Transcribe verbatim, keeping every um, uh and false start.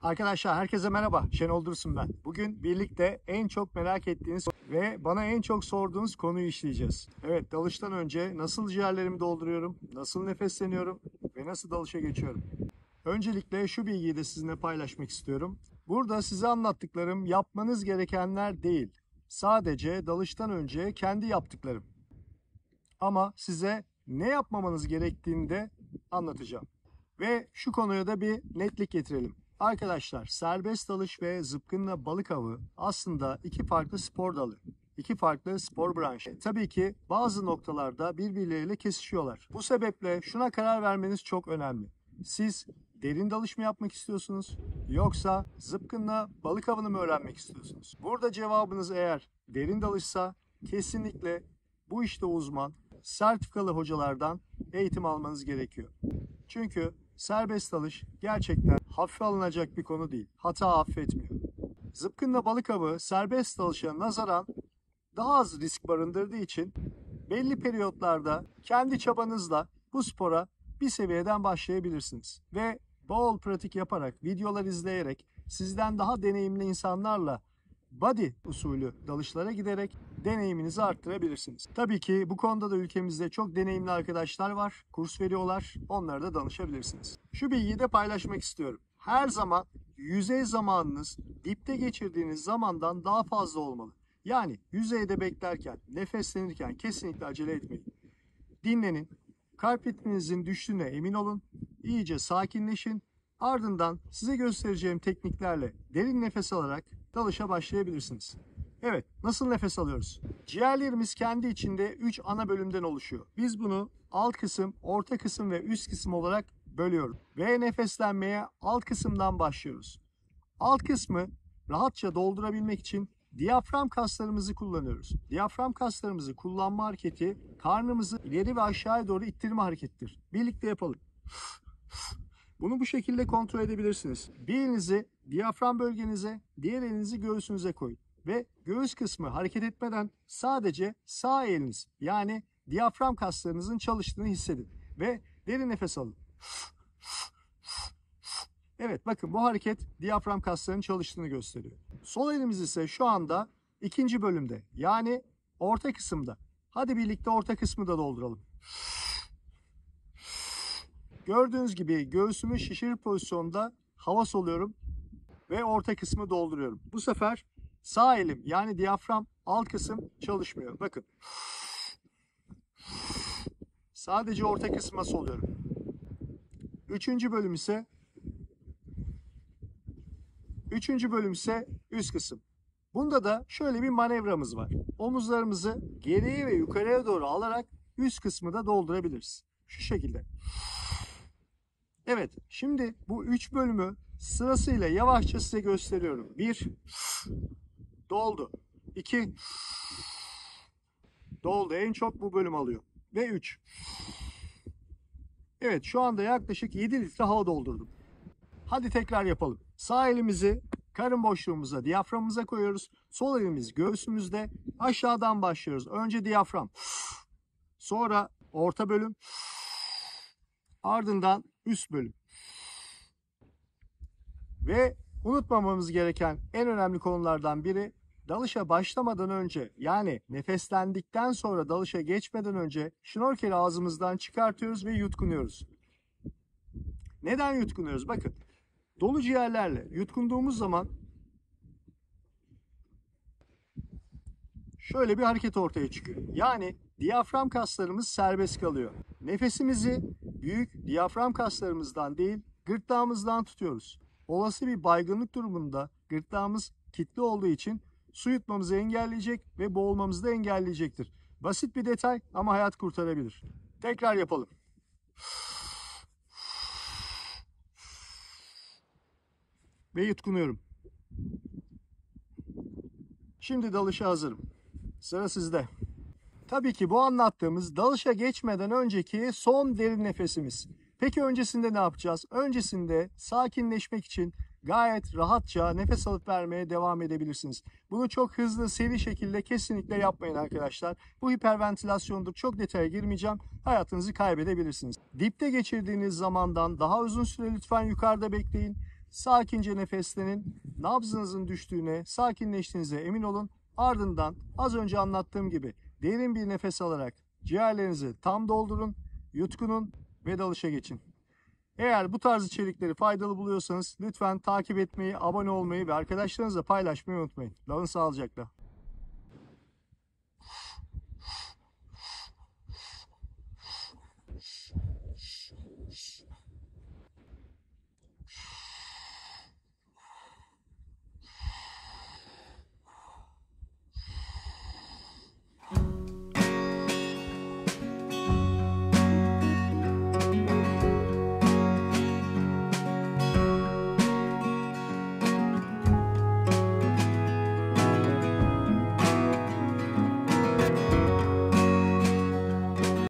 Arkadaşlar herkese merhaba. Şenol Dursun ben. Bugün birlikte en çok merak ettiğiniz ve bana en çok sorduğunuz konuyu işleyeceğiz. Evet, dalıştan önce nasıl ciğerlerimi dolduruyorum, nasıl nefesleniyorum ve nasıl dalışa geçiyorum. Öncelikle şu bilgiyi de sizinle paylaşmak istiyorum. Burada size anlattıklarım yapmanız gerekenler değil. Sadece dalıştan önce kendi yaptıklarım. Ama size ne yapmamanız gerektiğini de anlatacağım. Ve şu konuya da bir netlik getirelim. Arkadaşlar, serbest dalış ve zıpkınla balık avı aslında iki farklı spor dalı. İki farklı spor branşı. Tabii ki bazı noktalarda birbirleriyle kesişiyorlar. Bu sebeple şuna karar vermeniz çok önemli. Siz derin dalış mı yapmak istiyorsunuz? Yoksa zıpkınla balık avını mı öğrenmek istiyorsunuz? Burada cevabınız eğer derin dalışsa kesinlikle bu işte uzman, sertifikalı hocalardan eğitim almanız gerekiyor. Çünkü serbest dalış gerçekten hafife alınacak bir konu değil. Hata affetmiyor. Zıpkınla balık avı serbest dalışa nazaran daha az risk barındırdığı için belli periyotlarda kendi çabanızla bu spora bir seviyeden başlayabilirsiniz. Ve bol pratik yaparak, videolar izleyerek, sizden daha deneyimli insanlarla body usulü dalışlara giderek deneyiminizi arttırabilirsiniz. Tabii ki bu konuda da ülkemizde çok deneyimli arkadaşlar var. Kurs veriyorlar. Onlara da danışabilirsiniz. Şu bilgiyi de paylaşmak istiyorum. Her zaman yüzey zamanınız dipte geçirdiğiniz zamandan daha fazla olmalı. Yani yüzeyde beklerken, nefeslenirken kesinlikle acele etmeyin. Dinlenin. Kalp ritminizin düştüğüne emin olun. İyice sakinleşin. Ardından size göstereceğim tekniklerle derin nefes alarak dalışa başlayabilirsiniz. Evet, nasıl nefes alıyoruz? Ciğerlerimiz kendi içinde üç ana bölümden oluşuyor. Biz bunu alt kısım, orta kısım ve üst kısım olarak bölüyoruz. Ve nefeslenmeye alt kısımdan başlıyoruz. Alt kısmı rahatça doldurabilmek için diyafram kaslarımızı kullanıyoruz. Diyafram kaslarımızı kullanma hareketi karnımızı ileri ve aşağıya doğru ittirme harekettir. Birlikte yapalım. Bunu bu şekilde kontrol edebilirsiniz. Bir elinizi diyafram bölgenize, diğer elinizi göğsünüze koyun. Ve göğüs kısmı hareket etmeden sadece sağ eliniz yani diyafram kaslarınızın çalıştığını hissedin. Ve derin nefes alın. Evet, bakın bu hareket diyafram kaslarının çalıştığını gösteriyor. Sol elimiz ise şu anda ikinci bölümde yani orta kısımda. Hadi birlikte orta kısmı da dolduralım. Gördüğünüz gibi göğsümü şişirir pozisyonda hava soluyorum ve orta kısmı dolduruyorum. Bu sefer sağ elim yani diyafram alt kısım çalışmıyor. Bakın. Sadece orta kısma soluyorum. Üçüncü bölüm ise Üçüncü bölüm ise üst kısım. Bunda da şöyle bir manevramız var. Omuzlarımızı geriye ve yukarıya doğru alarak üst kısmı da doldurabiliriz. Şu şekilde. Evet, şimdi bu üç bölümü sırasıyla yavaşça size gösteriyorum. bir doldu. iki doldu. En çok bu bölüm alıyor. Ve üç. Evet, şu anda yaklaşık yedi litre hava doldurdum. Hadi tekrar yapalım. Sağ elimizi karın boşluğumuza, diyaframımıza koyuyoruz. Sol elimiz göğsümüzde. Aşağıdan başlıyoruz. Önce diyafram. Sonra orta bölüm. Ardından üst bölüm. Ve unutmamamız gereken en önemli konulardan biri dalışa başlamadan önce yani nefeslendikten sonra dalışa geçmeden önce şnorkeli ağzımızdan çıkartıyoruz ve yutkunuyoruz. Neden yutkunuyoruz? Bakın. Dolu ciğerlerle yutkunduğumuz zaman şöyle bir hareket ortaya çıkıyor. Yani diyafram kaslarımız serbest kalıyor. Nefesimizi büyük diyafram kaslarımızdan değil gırtlağımızdan tutuyoruz. Olası bir baygınlık durumunda gırtlağımız kilitli olduğu için su yutmamızı engelleyecek ve boğulmamızı da engelleyecektir. Basit bir detay ama hayat kurtarabilir. Tekrar yapalım. Ve yutkunuyorum. Şimdi dalışa hazırım. Sıra sizde. Tabii ki bu anlattığımız dalışa geçmeden önceki son derin nefesimiz. Peki öncesinde ne yapacağız? Öncesinde sakinleşmek için gayet rahatça nefes alıp vermeye devam edebilirsiniz. Bunu çok hızlı, seri şekilde kesinlikle yapmayın arkadaşlar. Bu hiperventilasyondur. Çok detaya girmeyeceğim. Hayatınızı kaybedebilirsiniz. Dipte geçirdiğiniz zamandan daha uzun süre lütfen yukarıda bekleyin. Sakince nefeslenin. Nabzınızın düştüğüne, sakinleştiğinize emin olun. Ardından az önce anlattığım gibi derin bir nefes alarak ciğerlerinizi tam doldurun, yutkunun ve dalışa geçin. Eğer bu tarz içerikleri faydalı buluyorsanız lütfen takip etmeyi, abone olmayı ve arkadaşlarınızla paylaşmayı unutmayın. Kalın sağlıcakla.